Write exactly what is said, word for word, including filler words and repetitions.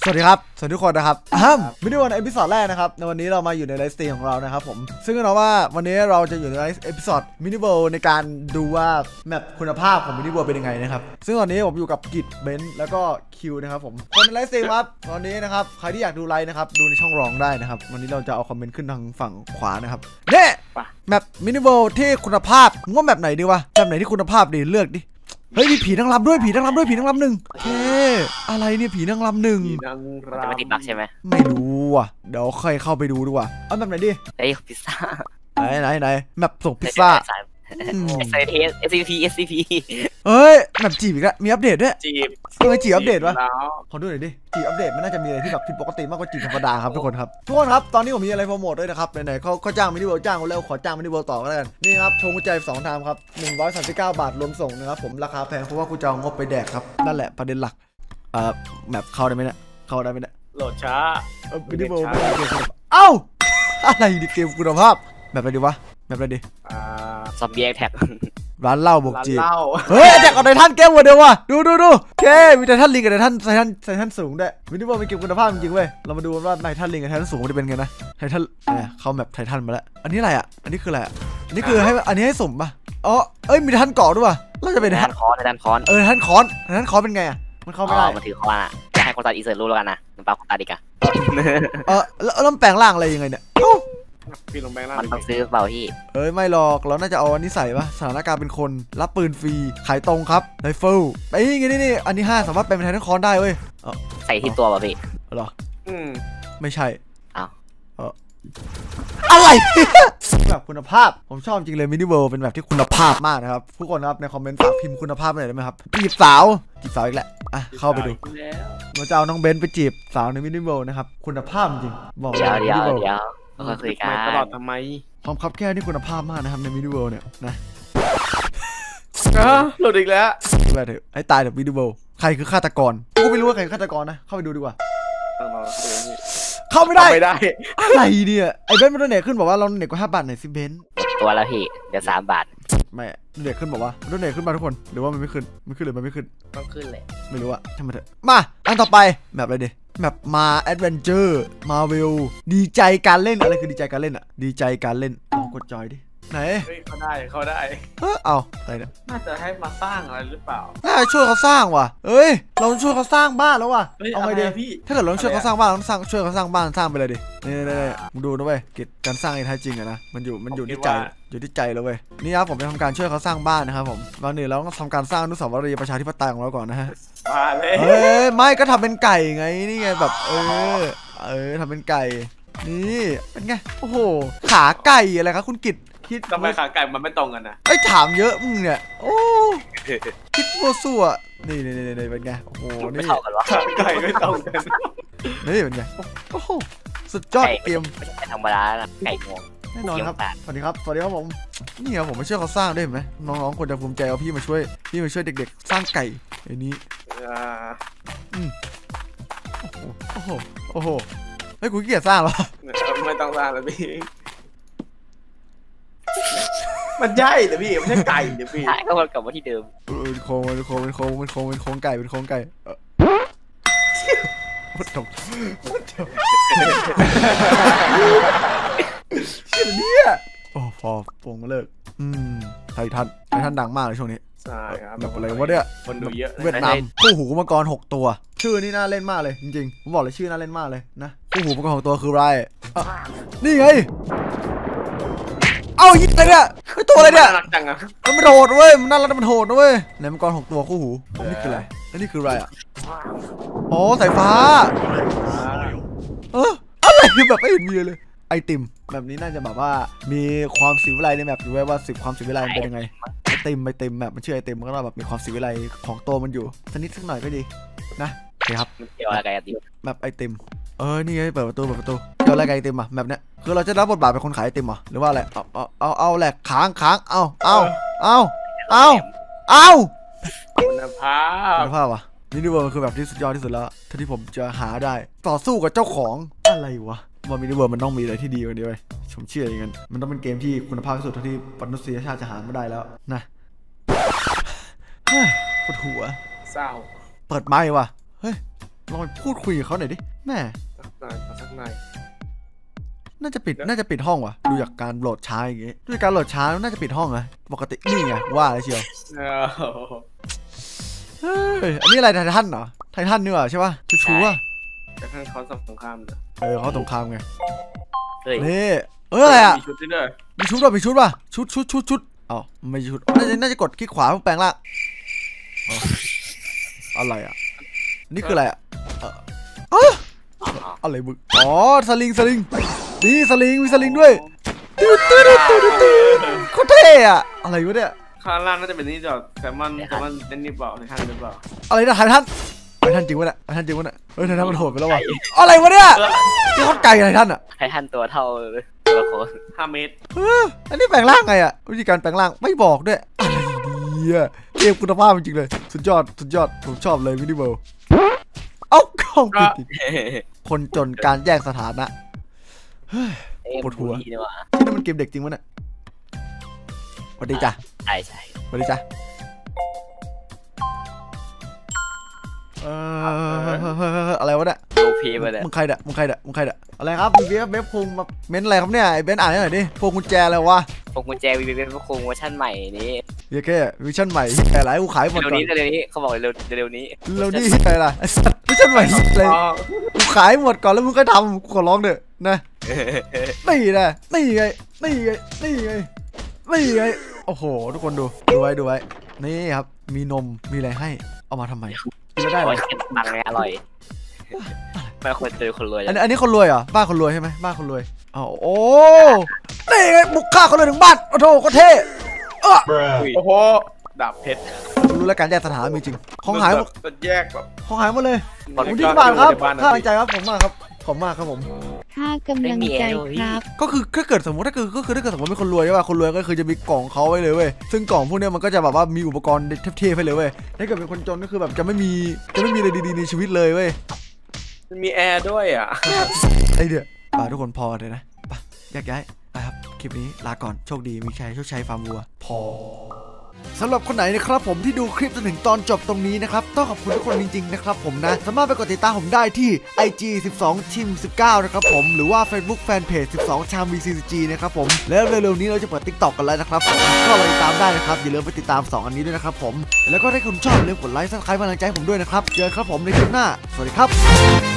สวัสดีครับสวัสดีทุกคนนะครับอ่าวิดีโอในเอพิโซดแรกนะครับในวันนี้เรามาอยู่ในไลฟ์สตรีมของเรานะครับผมซึ่งเราว่าวันนี้เราจะอยู่ในไลฟ์เอพิโซดมินิเวิลด์ในการดูว่าแมปคุณภาพของมินิเวิลด์เป็นยังไงนะครับซึ่งตอนนี้ผมอยู่กับกิจเบนซ์แล้วก็คิวนะครับผมคนในไลฟ์สตรีมครับตอนนี้นะครับใครที่อยากดูไลฟ์นะครับดูในช่องร้องได้นะครับวันนี้เราจะเอาคอมเมนต์ขึ้นทางฝั่งขวานะครับเนี่ยแมปมินิเวิลด์ที่คุณภาพงว่าแมปไหนดีวะแมปไหนที่คุณภาพดีเลือกดิเฮ้ยมีผีนางรำด้วยผีนางรำด้วยผีนางรำหนึ่งเฮ้อะไรเนี่ยผีนางรำหนึ่งผีนางรำจะไม่ติดบักใช่ไหมไม่รู้อ่ะเดี๋ยวใครเข้าไปดูดีกว่าเอาแบบไหนดิไอ้พิซซ่าไหนไหนไหนแมปส่งพิซซ่าเอสเอเอสซีพีเอสซีพีเฮ้ยแมปจีบอีกแล้วมีอัปเดตด้วยจีบเออจีบอัปเดตวะขอดูหน่อยดิจีบอัปเดตมันน่าจะมีอะไรที่แบบผิดปกติมากกว่าจีบธรรมดาครับทุกคนครับทุกคนครับตอนนี้ผมมีอะไรโปรโมทด้วยนะครับไหนๆเขาเขาจ้างมินิเวิลด์จ้างมาแล้วขอจ้างมินิเวิลด์ต่อก็แล้วกันนี่ครับพวงกุญแจสองทางครับหนึ่งร้อยสามสิบเก้าบาทรวมส่งนะครับผมราคาแพงเพราะว่ากูจะเอางบไปแดกครับนั่นแหละประเด็นหลักเอ่อแมปเข้าได้ไหมเนี่ยเข้าได้ไหมเนี่ยโหลดช้ามินิเวิลด์เอ้าอะไรดิเกมคุณภาพแบบอะไรดีวะแบบอะไรดีอ่าซอมบี้แท็กร้านเหล้าบวกจีบเฮ้ยแจกเอาไททันเกมหมดเดียวว่ะดูดูดูเคมีไททันลิงกับไททันไททันไททันสูงด้วยมินิเวิลด์เป็นเกมคุณภาพจริงเว้ยเรามาดูว่าไททันลิงกับไททันสูงจะเป็นไงนะไททันเนี่ยเขาแมปไททันมาแล้วอันนี้อะไรอ่ะอันนี้คืออะไรอันนี้คือให้อันนี้ให้สุ่มป่ะอ๋อเอ้ยมีไททันเกาะด้วยว่ะเราจะเป็นไททันคอนไททันคอนเออไททันคอนไททันคอนเป็นไงอ่ะมันเข้าไม่ได้มันถือคอนอ่ะจะให้คนตัดอีเสิร์ตรู้แล้วกันนะมันปาคนตัดอีกอ่ะเออแล้วแปลงร่างอะไรยังไงเนี่ยพี่ลงแบงค์ล่างมันต้องซื้อเปล่าพี่เอ้ยไม่หรอกเราน่าจะเอาอันนี้ใส่ปะสถานการณ์เป็นคนรับปืนฟรีขายตรงครับไรเฟิลไอ้นี่นี่นี่อันนี้ห้าสามารถเป็นไททันคอนได้เว้ยใส่ที่ตัวป่ะพี่หรออืมไม่ใช่อ้าวเอออะไรแบบคุณภาพผมชอบจริงเลยมินิเวิลด์เป็นแบบที่คุณภาพมากนะครับทุกคนครับในคอมเมนต์ฝากพิมพ์คุณภาพหน่อยได้ไหมครับจีบสาวจีบสาวอีกแล้วอ่ะเข้าไปดูเราจะเอาน้องเบนไปจีบสาวในมินิเวิลด์นะครับคุณภาพจริงบอกเลยเดี๋ยวเดี๋ยวเดี๋ยวก็คุยกันตลอดทำไมความคับแค่นี่คุณภาพมากนะครับในมินิเวิลด์เนี่ยนะหลุดอีกแล้วไปเถอะให้ตายเถอะมินิเวิลด์ใครคือฆาตกรกูไม่รู้ว่าใครคือฆาตกรนะเข้าไปดูดีกว่าเข้าไม่ได้ไม่ได้อะไรเนี่ยไอ้เบนซ์มันโดนเน็ตขึ้นบอกว่าเราเน็ตกว่าห้าบาทไหนสิเบนซ์ตัวแล้วพี่เดี๋ยวสามบาทไม่เน็ตขึ้นบอกว่าโดนเน็ตขึ้นมาทุกคนหรือว่ามันไม่ขึ้นไม่ขึ้นหรือมันไม่ขึ้นต้องขึ้นเลยไม่รู้อะทำไมเถอะมาอันต่อไปแบบอะไรดิแบบมาแอดเวนเจอร์มาเวลดีใจการเล่นอะไรคือดีใจการเล่นอะดีใจการเล่นลองกดจอยดิไหนเขาได้เขาได้เออเอาอะไรเนี่ยน่าจะให้มาสร้างอะไรหรือเปล่าน่าช่วยเขาสร้างว่ะเอ้ยเราช่วยเขาสร้างบ้านแล้วว่ะเอาไงดีพี่ถ้าเกิดเราช่วยเขาสร้างบ้านเราต้องสร้างช่วยเขาสร้างบ้านสร้างไปเลยดินี่นี่นี่มึงดูนะเว้ยกิจการสร้างไอ้แท้จริงอะนะมันอยู่มันอยู่ที่ใจอยู่ที่ใจแล้วเว้ยนี่ครับผมจะทำการช่วยเขาสร้างบ้านนะครับผมก่อนอื่นเราต้องทำการสร้างอนุสาวรีย์ประชาธิปไตยของเราก่อนนะฮะมาเลยเอ้ยไม่ก็ทำเป็นไก่ไงนี่ไงแบบเออเออทำเป็นไก่นี่เป็นไงโอ้โหขาไก่อะไรครับคุณกิจคิดทำไมขาไก่มันไม่ตรงกันนะไอ้ถามเยอะมึงเนี่ยโอ้คิดมัวซั่วนี่นี่นี่นี่เป็นไงโอ้โหนี่ขาไก่ไม่ตรงกันนี่เป็นไงโอ้โหสุดยอดเกมไม่ใช่ธรรมดานะไก่งวงแน่นอนครับสวัสดีครับสวัสดีครับผมนี่ครับผมมาช่วยเขาสร้างได้ไหมน้องๆคนจะภูมิใจเอาพี่มาช่วยพี่มาช่วยเด็กๆสร้างไก่ไอ้นี้อืมโอ้โหโอ้โหไอ้กูเกลียดสร้างหรอไม่ต้องสร้างแล้วพี่มันใช่แต่พี่ไม่ใช่ไก่เดี๋ยวพี่ก็วนกลับมาที่เดิมเป็นโค้งเป็นโค้งเป็นโค้งเป็นโค้งเป็นโค้งไก่เป็นโค้งไก่เออมันตกมันตกเชี่ยเนี่ยโอ้พอปงเลิกอืมไททันไททันดังมากเลยช่วงนี้ใช่ครับแบบอะไรวะเนี่ยคนดูเยอะเวียดนามคู่หูมังกรหกตัวชื่อนี่น่าเล่นมากเลยจริงๆผมบอกเลยชื่อน่าเล่นมากเลยนะคู่หูมังกรหกตัวคืออะไรนี่ไงเอายิงอะไรเนี่ยคือตัวอะไรเนี่ยมันโหดเว้ยมันน่ารักมันโหดนะเว้ยไหนมังกรหกตัวคู่หูนี่คืออะไรแล้วนี่คืออะไรอ่ะอ๋อสายฟ้าเอออะไรแบบไม่เห็นมีเลยไอติมแบบนี้น่าจะแบบว่ามีความสิวไลในแบบดูไว้ว่าสิบความสิวไลเป็นยังไงไอติมไอติมแบบมันชื่อไอติมมันก็แบบมีความสิวไลของตัวมันอยู่สักนิดสักหน่อยก็ดีนะโอเคครับเกี่ยวอะไรกับไอติมแบบไอติมเออนี่ไงเปิดประตูเปิดประตูเกี่ยวอะไรกับไอติมอ่ะแบบเนี้ยคือเราจะรับบทบาทเป็นคนขายไอติมเหรอหรือว่าอะไรเอาเอาเอาเอาแหลกค้างค้างเอาเอาเอาเอาเอาคุณภาพคุณภาพวะมินิเวิลด์คือแบบที่สุดยอดที่สุดแล้วที่ผมจะหาได้ต่อสู้กับเจ้าของอะไรวะว่ามินิเวิลด์มันต้องมีอะไรที่ดีกว่านี้เว้ยผมเชื่ออย่างนั้นมันต้องเป็นเกมที่คุณภาพที่สุดเท่าที่มนุษยชาติจะหามาได้แล้วนะปวดหัวเศร้าเปิดไมค์ว่ะเฮ้ยลองไปพูดคุยกับเขาหน่อยดิแม่สักหน่อยสักหน่อยน่าจะปิดน่าจะปิดห้องวะดูจากการโหลดช้าอย่างงี้ด้วยการโหลดช้าน่าจะปิดห้องนะปกตินี่ไงว่าเลยเชียวเฮ้ยอันนี้อะไรไททันเหรอไททันนี่หว่าใช่ป่ะชูชูอ่ะจะให้เขาสงครามเลยเออเขาสงครามไงเฮ้ยนี่เอออะไรอ่ะมีชุดด้วยมีชุดป่ะมีชุดป่ะชุดชุดชุดชุดอ๋อไม่ชุดน่าจะน่าจะกดคลิกขวาเพื่อแปลงร่างอะไรอ่ะนี่คืออะไรอ่ะอะไรมึงอ๋อสลิงสลิงนี่สลิงมีสลิงด้วยตื้อตื้อตื้อตื้อโคตรเท่อะอะไรวะเนี่ยข้างล่างน่าจะเป็นนี่จอดแซมมอนแซมมอนเล่นนี่เปล่าในท่านหรือเปล่าอะไรนะไททันไททันจริงวะเนี่ยไททันจริงวะเนี่ยเฮ้ยไททันมันโหดไปแล้ววะอะไรวะเนี่ยที่เขาไก่ไททันอ่ะไททันตัวเท่าตัวละครห้าเมตรเอออันนี้แปลงร่างไงอ่ะวิธีการแปลงร่างไม่บอกด้วยอะไรเนี่ยเกมคุณภาพจริงๆเลยสุดยอดสุดยอดผมชอบเลยมินิเวิลด์เอ้ากล้องปิดอีกคนจนการแยกสถานะปวดหัวที่นั่นมันเกมเด็กจริงวะเนี่ยสวัสดีจ้ะใช่ใช่สวัสดีจ้ะเอออะไรวะเนี่ยดูพีมาเลยมึงใครเด้อมึงใครเด้อมึงใครเด้ออะไรครับบีบีเบฟคุงมาเม้นอะไรครับเนี่ยไอ้เบนอ่านให้หน่อยดิพวกกุญแจอะไรวะพวกกุญแจวีวีเป็นคุงเวอร์ชันใหม่นี้เยอะแค่วิชั่นใหม่แต่ไรกูขายหมดเร็วก่อนนี้เร็วนี้เขาบอกเร็วเร็วนี้เร็วนี่อะไรล่ะไอ้สัตว์วิชั่นใหม่เลยกูขายหมดก่อนแล้วมึงก็ทำกูขอร้องเด้อนะนี่นะนี่ไงนี่ไงนี่ไงนี่ไงโอ้โหทุกคนดูดูไว้ดูไว้นี่ครับมีนมมีอะไรให้เอามาทำไมกินไม่ได้หรอบังเลยอร่อยไม่คนเจอคนรวยอันนี้อันนี้คนรวยเหรอบ้านคนรวยใช่ไหมบ้านคนรวยอ๋อโอ้นี่ไงบุกฆ่าคนรวยถึงบ้านโอ้โหก็เท่เออโอ้โหดาบเพชรรู้แล้วการแยกสถานะมีจริงของหายหมดแยกแบบของหายหมดเลยขอบคุณที่บ้านครับค่าแรงใจครับผมมากครับขอบมากครับผมค่ากำลังใจครับก็คือถ้าเกิดสมมติถ้าคือก็คือถ้าเกิดสมมติเป็นคนรวยใช่ป่ะคนรวยก็คือจะมีกล่องเขาไว้เลยเว้ยซึ่งกล่องพวกนี้มันก็จะแบบว่ามีอุปกรณ์เทพๆให้เลยเว้ยถ้าเกิดเป็นคนจนก็คือแบบจะไม่มีจะไม่มีอะไรดีๆในชีวิตเลยเว้ยมันมีแอร์ด้วยอ่ะไอเดียป่าทุกคนพอเลยนะไปแยกย้ายไปครับคลิปนี้ลาก่อนโชคดีมีชัยโชคชัยฟาร์มวัวพอสำหรับคนไหนนะครับผมที่ดูคลิปจนถึงตอนจบตรงนี้นะครับต้องขอบคุณทุกคนจริงๆนะครับผมนะสามารถไปกดติดตามผมได้ที่ ไอ จี สิบสอง ทีม สิบเก้า นะครับผมหรือว่า Facebook Fanpage สิบสอง ชาม วี ซี ซี จี นะครับผมแล้วเร็วๆนี้เราจะเปิด TikTok กันแล้วนะครับผมก็ไปติดตามได้นะครับอย่าลืมไปติดตามสองอันนี้ด้วยนะครับผมแล้วก็ถ้าคุณชอบอย่าลืมกดไลค์ซับสไครป์กำลังใจให้ผมด้วยนะครับเจอกันครับผมในคลิปหน้าสวัสดีครับ